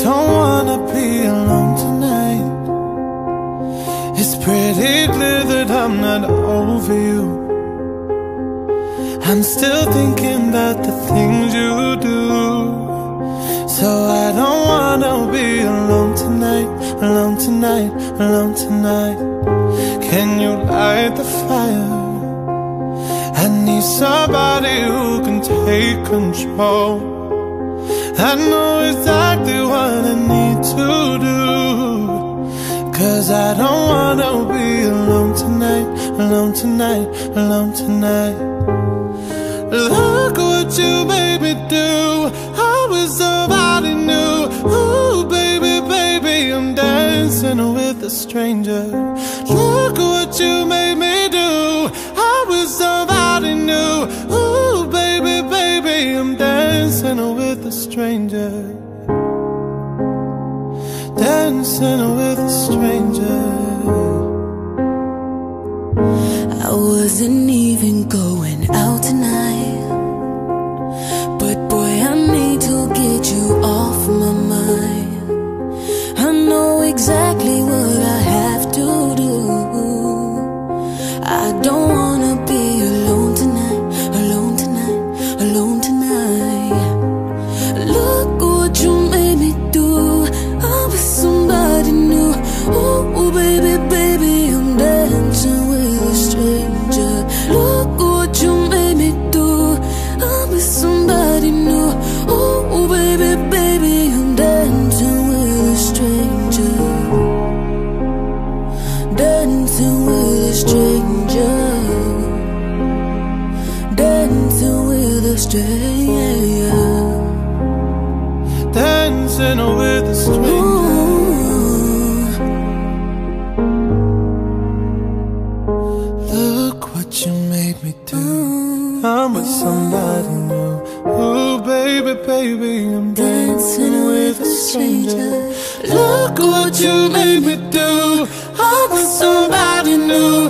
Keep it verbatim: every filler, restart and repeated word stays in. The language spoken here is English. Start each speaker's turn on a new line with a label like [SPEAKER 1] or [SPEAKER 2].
[SPEAKER 1] don't wanna be alone tonight. It's pretty clear that I'm not over you. I'm still thinking about the things you do. So I don't wanna be alone tonight, alone tonight, alone tonight. Can you light the fire? I need somebody who can take control. I know exactly what I need to do, 'cause I don't wanna be alone tonight, alone tonight, alone tonight. Look what you made me do. I was somebody new. Ooh, baby, baby, I'm dancing with a stranger. Look what you made me do. I was somebody new. Ooh, baby, baby, I'm dancing with a stranger. Dancing with a stranger.
[SPEAKER 2] I wasn't even going out tonight, but boy, I need to get you off my mind. I know exactly what I have to do. I don't wanna be alone tonight, alone tonight, alone tonight. Look what you made me do. I was somebody new. Ooh, baby, baby, I'm dancing with a stranger. Look what you made me do. I'm with somebody new. Oh, baby, baby, I'm dancing with a stranger. Dancing with a stranger. Dancing with a stranger.
[SPEAKER 1] Dancing with a stranger. Look what you made me do. I'm with somebody new. Ooh, baby, baby, I'm dancing with a stranger. Look what you made me do. I'm with somebody new.